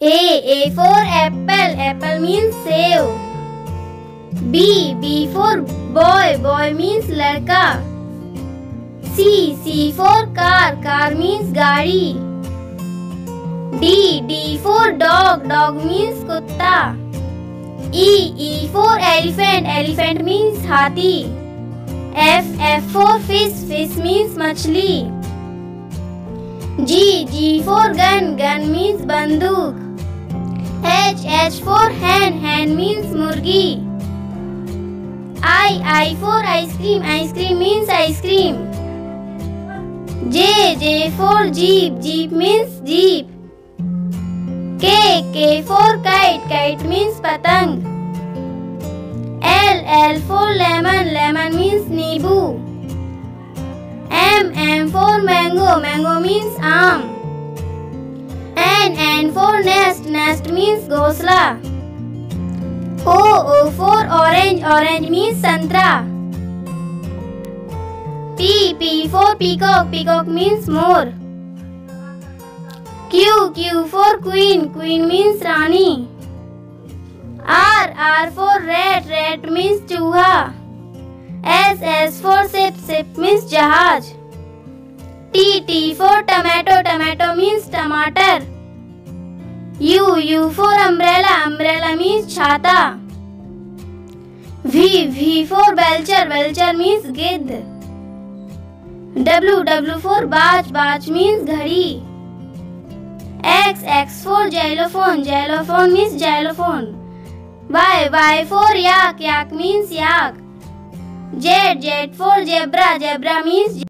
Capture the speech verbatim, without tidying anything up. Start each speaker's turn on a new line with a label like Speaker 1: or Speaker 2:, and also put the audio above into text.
Speaker 1: A. A for apple. Apple means सेव. B. B for boy. Boy means लड़का. C. C for car. Car means गाड़ी. D. D for dog. Dog means कुत्ता. E. E for elephant. Elephant means हाथी. F. F for fish. Fish means मछली. G. G for gun. Gun means बंदूक. H. H for hen. Hen means मुर्गी. I. I for ice cream. Ice cream means ice cream. J. J for jeep. Jeep means jeep. K. K for kite. Kite means पतंग. L. L for lemon. Lemon means नींबू. M. M for mango. Mango means आम. N. N for nest. Nest means घोंसला. O. O for orange. Orange means संतरा. P. P for peacock. Peacock means मोर. Q. Q for queen. Queen means रानी. R. R for rat. Rat means चूहा. S. S for ship. Ship means जहाज. T. T for tomato. Tomato means टमाटर. U. U for umbrella. Umbrella means छाता. V. V for valture. Valture means गिद्ध. W. W for बाज. बाज means घड़ी. X. X for xylophone. Xylophone means xylophone. Y. Y for yak. Yak means yak. Z. Z for zebra. Zebra means